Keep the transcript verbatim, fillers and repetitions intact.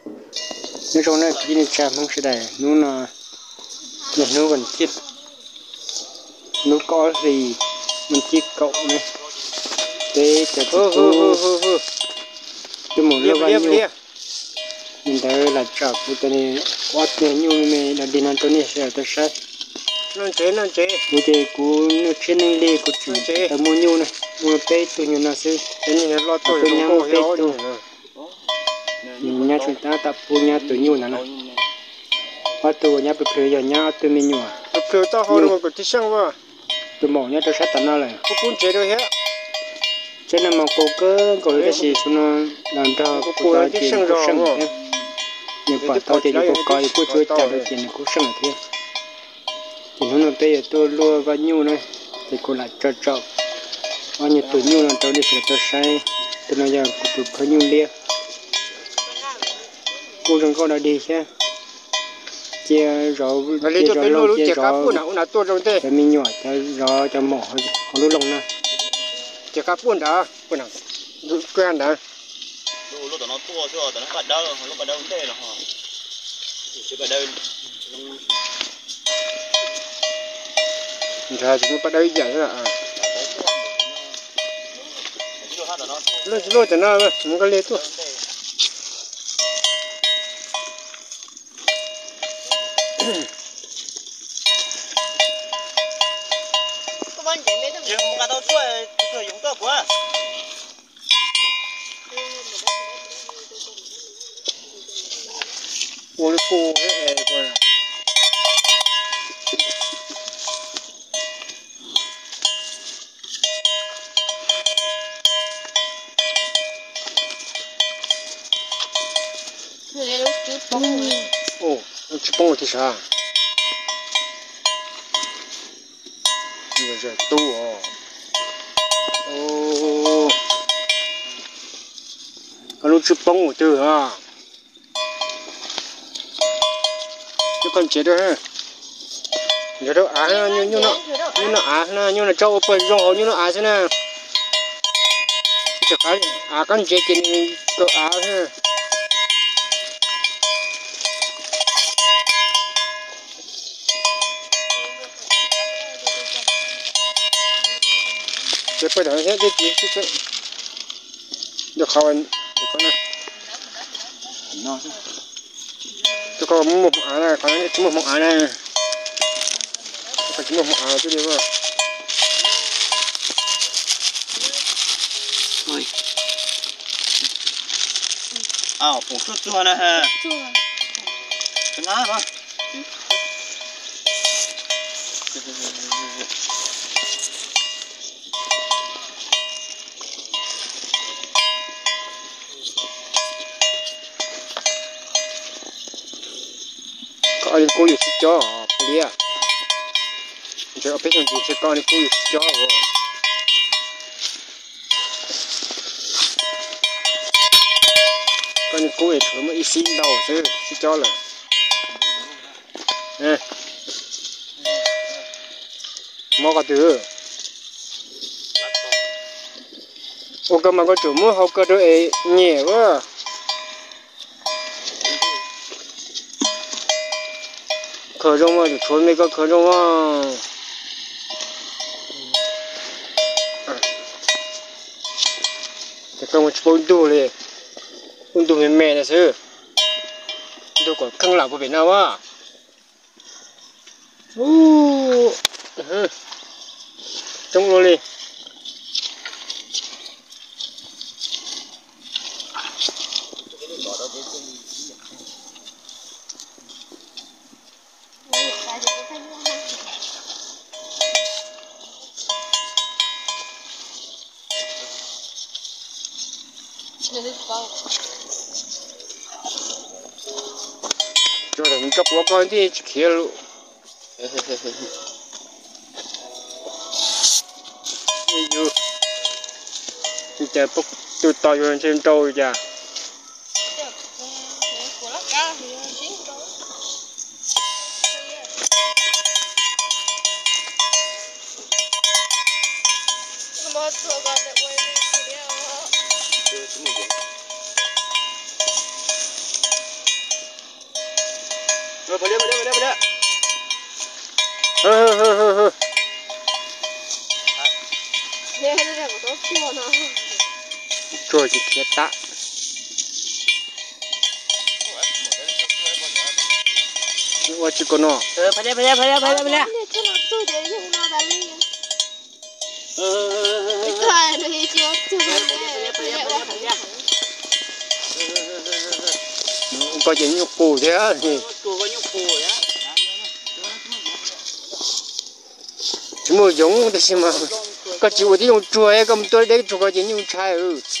nếu trong này khi cha không sẽ đầy nó là để nó vẫn chết nó có gì mình chết cậu này để cho tôi tôi muốn lâu bao nhiêu mình thấy là chợ của tôi này quá tiền nhiều mình là đi ăn tôi này sẽ tôi sát nó chế nó chế tôi thì cũng nó trên này đi cũng chỉ tôi mua nhiều này mua bé tôi nhiều là sẽ cái này lo tôi tôi nhắm bé tôi mình nhà chúng ta tập mua nhà tôi nhiều là nó qua tôi nhà tôi giờ nhà tôi mình nhiều tôi kêu tao hồi mà có tí sang vào tôi mỏ nhà tôi sát tận nó lại có cuốn chế rồi hết cho nên mà cô cứ có cái gì cho nó làm cho cô ta tiền cô sưng thế nhưng mà tao thì cô coi cô chưa trả được tiền cô sưng thế thì nó nói bây giờ tôi lua bao nhiêu này thì cô lại cho cho bao nhiêu tuổi nhiêu là tao đi sẽ tôi sai tôi nói giờ tôi có nhiêu liệt cô đừng có đã đi chứ chia rồi chia rồi lâu chia rồi cho mình nhỏ cho rồi cho mỏ không lúc lông nè chỉ cá buôn đã buôn nào quen đã lúc lúc nó tua chưa nó bắt đầu lúc bắt đầu thế là họ chỉ bắt đầu giờ chúng bắt đầu vậy rồi à lúc lúc thì nó không có lấy tua nhưng mà tao xuôi xuôi dùng tao quá cô cô cái con ồ chỉ bông thì sao bây giờ tu à ồ cái lúc chỉ bông một từ à cái con chết rồi giờ đâu á như như nó như nó á nó như nó trâu bơi rong hồ như nó á thế nè chắc cái á con chết thì có á thế cái bây giờ hết cái gì cái được không được con này nó tôi có một á này còn cái một một á này phải chỉ một một á chứ đi vào ôi à bổ sung chua này ha cái ngã mà anh cô yêu thích chó bia giờ ở bên trong chỉ có anh cô yêu thích chó rồi con cô ấy thử mà ít xin đâu chứ thích chó là nè mua cái thứ ô cái mà có chủ mua học cái đấy nhẹ quá khởi rong mà thôi mấy cái khởi rong mà cái con một bốn đuเลยbốn đu mẹ mẹ là sao đu còn căng lão của Việt Nam à ô trông luôn đi cho thằng chọc vào con thì kia luôn như như thì chạy bốc từ tàu lên trên trâu ra Rồi, bật lên, bật lên, bật lên, bật lên. hơ hơ hơ hơ Nè, đây là có chua nó. rồi thì thiệt tạ ủa chỉ có nó ờ phải đây phải đây phải đây phải đây phải đây Nè, cho nó tôi để cho nó bán đi. ờ Cái này nó hết chưa? Chưa bán nè. Phải đây quá. có chuyện nhục củ thế á thì chùa có nhục phù á chúng mình giống thế mà có chịu thì dùng chuối cầm tôi đấy chụp cái chuyện nhục trai ừ